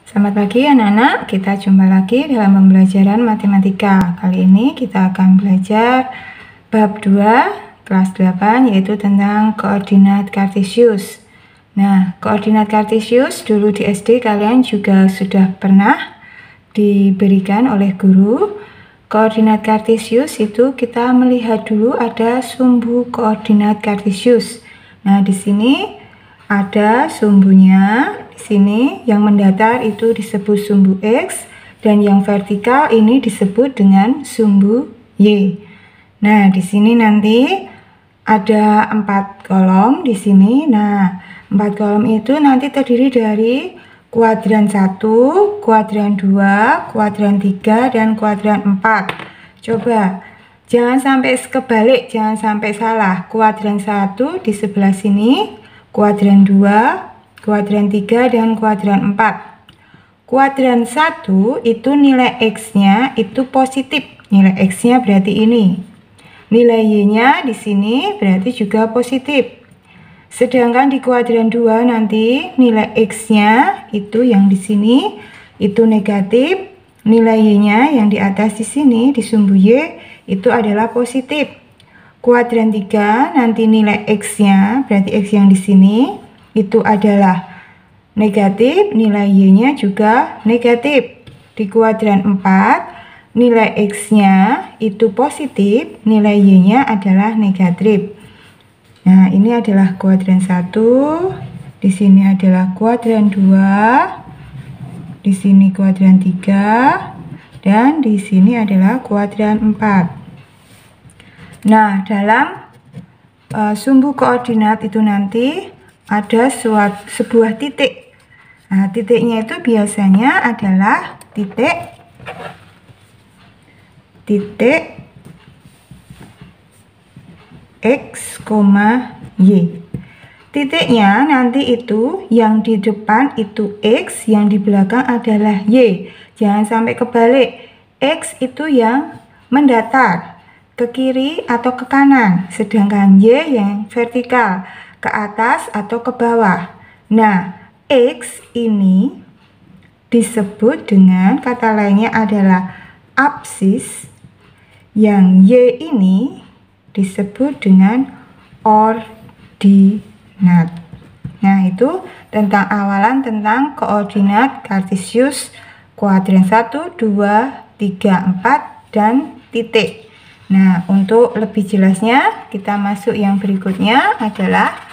Selamat pagi anak-anak, kita jumpa lagi dalam pembelajaran matematika. Kali ini kita akan belajar bab 2 kelas 8 yaitu tentang koordinat kartesius. Nah, koordinat kartesius dulu di SD kalian juga sudah pernah diberikan oleh guru. Koordinat kartesius itu kita melihat dulu ada sumbu koordinat kartesius. Nah, di sini ada sumbunya. Di sini yang mendatar itu disebut sumbu X dan yang vertikal ini disebut dengan sumbu Y. Nah, di sini nanti ada 4 kolom di sini. Nah, 4 kolom itu nanti terdiri dari kuadran 1, kuadran 2, kuadran 3 dan kuadran 4. Coba jangan sampai kebalik, jangan sampai salah. Kuadran 1 di sebelah sini, kuadran 2, kuadran 3 dan kuadran 4. Kuadran 1 itu nilai X-nya itu positif. Nilai X-nya berarti ini. Nilai Y-nya di sini berarti juga positif. Sedangkan di kuadran 2 nanti nilai X-nya itu yang di sini itu negatif. Nilai Y-nya yang di atas di sini di sumbu Y itu adalah positif. Kuadran 3 nanti nilai X-nya berarti X yang di sini itu adalah negatif, nilai Y-nya juga negatif. Di kuadran 4, nilai X-nya itu positif, nilai Y-nya adalah negatif. Nah, ini adalah kuadran 1, di sini adalah kuadran 2, di sini kuadran 3, dan di sini adalah kuadran 4. Nah, dalam sumbu koordinat itu nanti ada sebuah titik. Nah, titiknya itu biasanya adalah titik X, Y. Titiknya nanti itu yang di depan itu X, yang di belakang adalah Y. Jangan sampai kebalik. X itu yang mendatar ke kiri atau ke kanan, sedangkan Y yang vertikal ke atas atau ke bawah. Nah, X ini disebut dengan kata lainnya adalah absis, yang Y ini disebut dengan ordinat. Nah, itu tentang awalan tentang koordinat kartesius kuadran 1, 2, 3, 4 dan titik. Nah, untuk lebih jelasnya kita masuk yang berikutnya adalah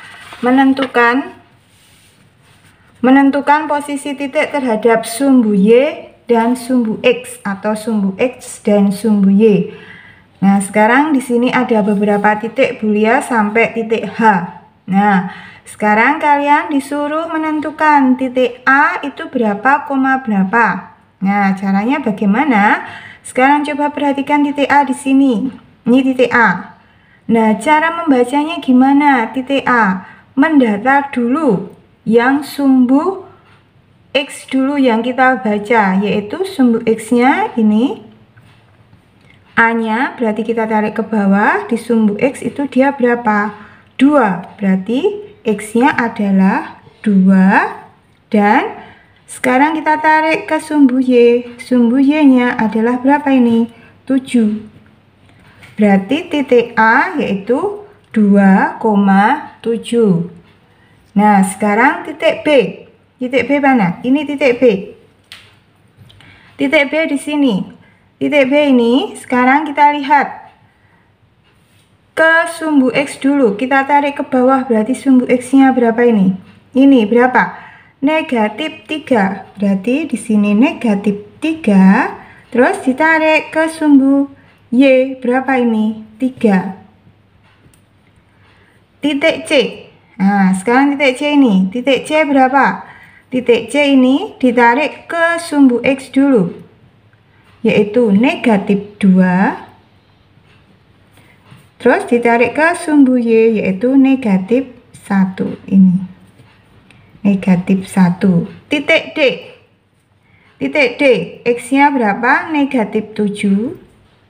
menentukan posisi titik terhadap sumbu Y dan sumbu X atau sumbu X dan sumbu Y. Nah, sekarang di sini ada beberapa titik boolean sampai titik H. Nah, sekarang kalian disuruh menentukan titik A itu berapa, koma berapa. Nah, caranya bagaimana? Sekarang coba perhatikan titik A di sini. Ini titik A. Nah, cara membacanya gimana? Titik A mendatar dulu, yang sumbu X dulu yang kita baca, yaitu sumbu X-nya ini. A-nya berarti kita tarik ke bawah, di sumbu X itu dia berapa? 2, berarti X-nya adalah 2. Dan sekarang kita tarik ke sumbu Y. Sumbu Y-nya adalah berapa ini? 7. Berarti titik A yaitu 2,7. Nah, sekarang titik B. Titik B mana? Ini titik B. Titik B di sini. Titik B ini sekarang kita lihat ke sumbu X dulu. Kita tarik ke bawah, berarti sumbu X-nya berapa ini? Ini berapa? Negatif 3. Berarti di sini negatif 3. Terus ditarik ke sumbu Y, berapa ini? 3. Titik C. Nah, sekarang titik C ini. Titik C berapa? Titik C ini ditarik ke sumbu X dulu, yaitu negatif 2. Terus ditarik ke sumbu Y, yaitu negatif 1 ini. Negatif 1. Titik D. Titik D, X-nya berapa? Negatif 7.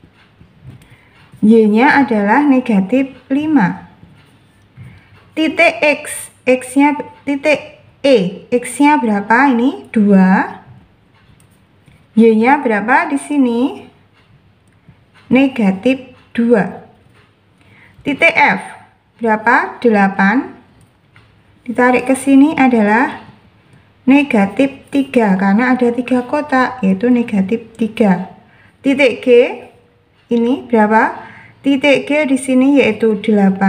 Y-nya adalah negatif 5. Titik X, X-nya titik E, X-nya berapa ini? 2. Y-nya berapa di sini? Negatif 2. Titik F berapa? 8. Ditarik ke sini adalah negatif 3 karena ada 3 kotak, yaitu negatif 3. Titik G ini berapa? Titik G di sini yaitu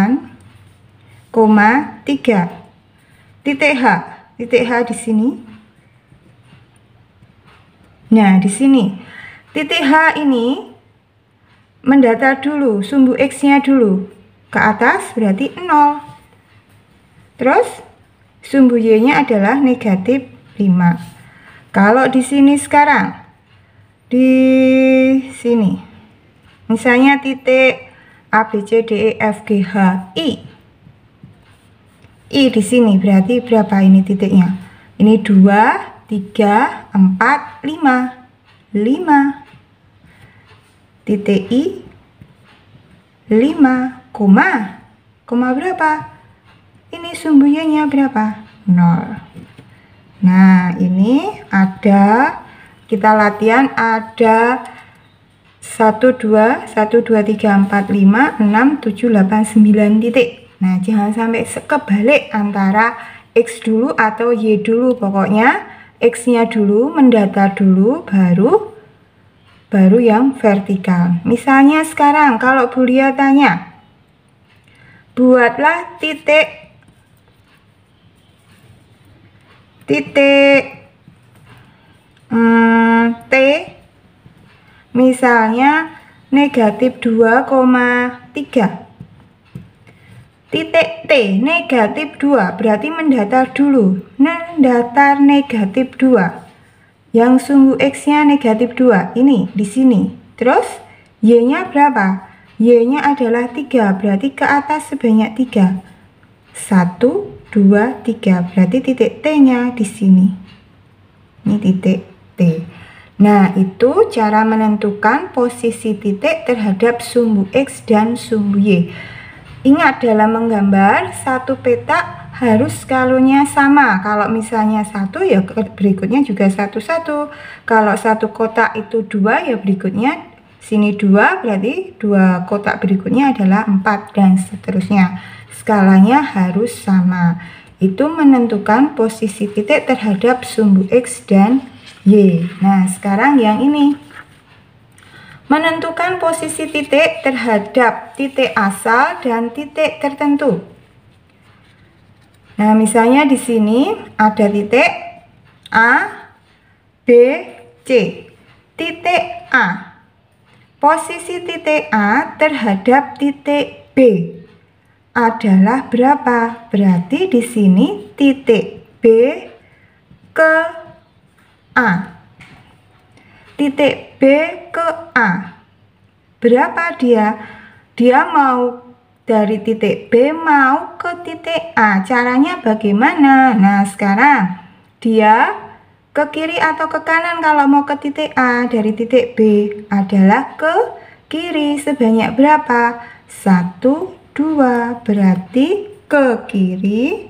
8,3. Titik H di sini. Nah, di sini titik H ini mendatar dulu, sumbu X-nya dulu ke atas berarti 0. Terus sumbu Y-nya adalah negatif 5. Kalau di sini sekarang, di sini, misalnya titik A, B, C, D, E, F, G, H, I. I di sini berarti berapa ini titiknya? Ini 2, 3, 4, 5. 5. Titik I 5, koma berapa? Ini sumbu Y-nya berapa? 0. Nah, ini ada, kita latihan ada 1, 2, 3, 4, 5, 6, 7, 8, 9 titik. Nah, jangan sampai kebalik antara X dulu atau Y dulu. Pokoknya X-nya dulu, mendatar dulu, baru yang vertikal. Misalnya sekarang kalau Bulia tanya, buatlah titik T, misalnya negatif 2,3. Titik T negatif 2 berarti mendatar dulu, mendatar negatif 2. Yang sumbu X-nya negatif 2 ini di sini. Terus Y-nya berapa? Y-nya adalah 3, berarti ke atas sebanyak 3. 1, 2, 3, berarti titik T-nya di sini. Ini titik T. Nah, itu cara menentukan posisi titik terhadap sumbu X dan sumbu Y. Ingat, dalam menggambar satu petak harus skalanya sama. Kalau misalnya 1 ya berikutnya juga 1, 1. Kalau satu kotak itu 2 ya berikutnya sini 2, berarti 2 kotak berikutnya adalah 4 dan seterusnya. Skalanya harus sama. Itu menentukan posisi titik terhadap sumbu X dan Y. Nah, sekarang yang ini. Menentukan posisi titik terhadap titik asal dan titik tertentu. Nah, misalnya di sini ada titik A, B, C. Titik A. Posisi titik A terhadap titik B adalah berapa? Berarti di sini titik B ke A. Titik B ke A. Berapa dia? Dia mau dari titik B mau ke titik A. Caranya bagaimana? Nah, sekarang dia ke kiri atau ke kanan kalau mau ke titik A dari titik B adalah ke kiri. Sebanyak berapa? 1, 2, berarti ke kiri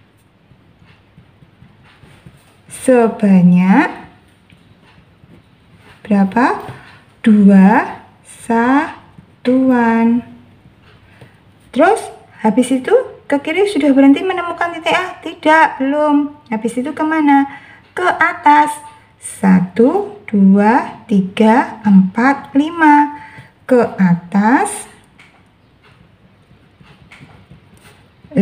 sebanyak berapa? 2 satuan. Terus habis itu ke kiri sudah berhenti menemukan titik A? Tidak, belum. Habis itu kemana? Ke atas. 1, 2, 3, 4, 5. Ke atas 5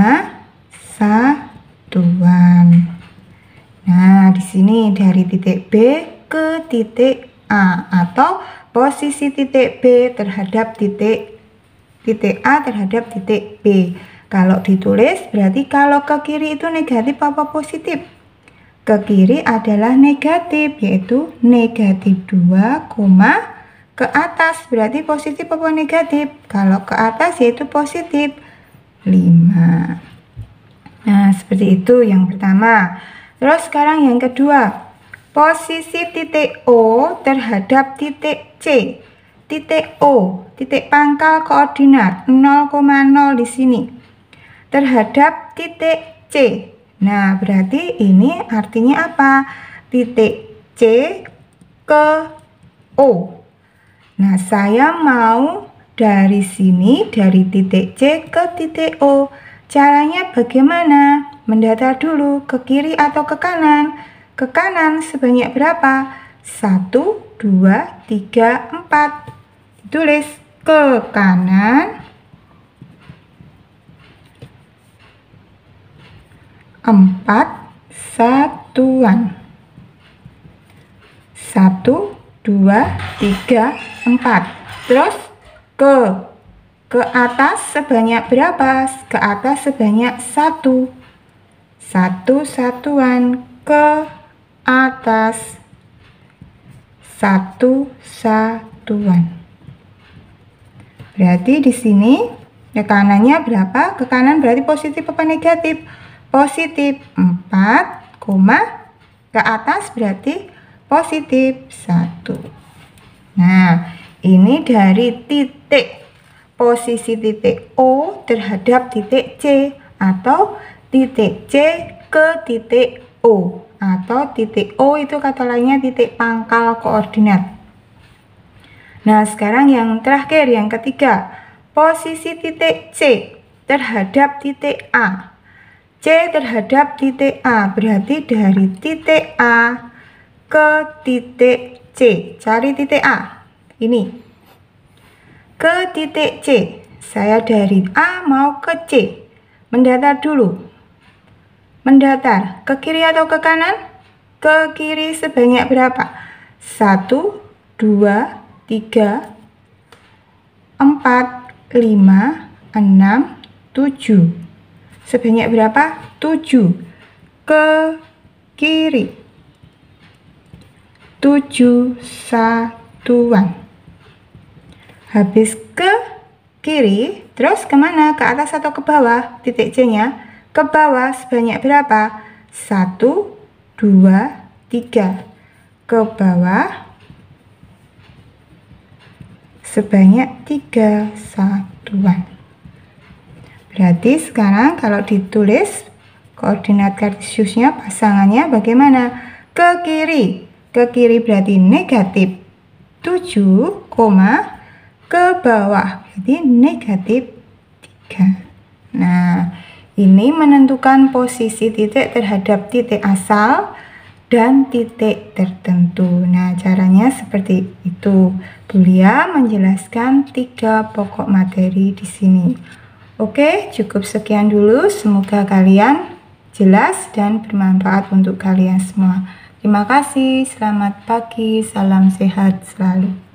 satuan. Nah, di sini dari titik B ke titik A atau posisi titik B terhadap titik A terhadap titik B. Kalau ditulis berarti kalau ke kiri itu negatif apa positif? Ke kiri adalah negatif, yaitu negatif 2, ke atas berarti positif apa negatif? Kalau ke atas yaitu positif 5. Nah, seperti itu yang pertama. Terus sekarang yang kedua, posisi titik O terhadap titik C. Titik O, titik pangkal koordinat 0,0 di sini terhadap titik C. Nah, berarti ini artinya apa? Titik C ke O. Nah, saya mau dari sini, dari titik C ke titik O. Caranya bagaimana? Mendatar dulu, ke kiri atau ke kanan? Ke kanan sebanyak berapa? 1, 2, 3, 4. Tulis ke kanan 4 satuan. 1, 2, 3, 4. Terus ke atas sebanyak berapa? Ke atas sebanyak 1. 1 satuan ke atas. 1 satuan. Berarti di sini ke kanannya berapa? Ke kanan berarti positif apa negatif? Positif. 4, ke atas berarti positif 1. Nah, ini dari titik posisi titik O terhadap titik C, atau titik C ke titik O, atau titik O itu kata lainnya titik pangkal koordinat. Nah, sekarang yang terakhir, yang ketiga, posisi titik C terhadap titik A. C terhadap titik A berarti dari titik A ke titik C. Cari titik A. Ini. Ke titik C. Saya dari A mau ke C. Mendatar dulu. Mendatar. Ke kiri atau ke kanan? Ke kiri sebanyak berapa? 1, 2, 3, 4, 5, 6, 7. Sebanyak berapa? 7. Ke kiri 7 satuan. Habis ke kiri, terus kemana? Ke atas atau ke bawah? Titik C nya ke bawah sebanyak berapa? 1, 2, 3. Ke bawah sebanyak 3 satuan. Berarti sekarang kalau ditulis koordinat kartesiusnya pasangannya bagaimana? Ke kiri. Ke kiri berarti negatif 7, ke bawah berarti negatif 3. Nah, ini menentukan posisi titik terhadap titik asal dan titik tertentu. Nah, caranya seperti itu. Bulia menjelaskan 3 pokok materi di sini. Oke, cukup sekian dulu. Semoga kalian jelas dan bermanfaat untuk kalian semua. Terima kasih, selamat pagi, salam sehat selalu.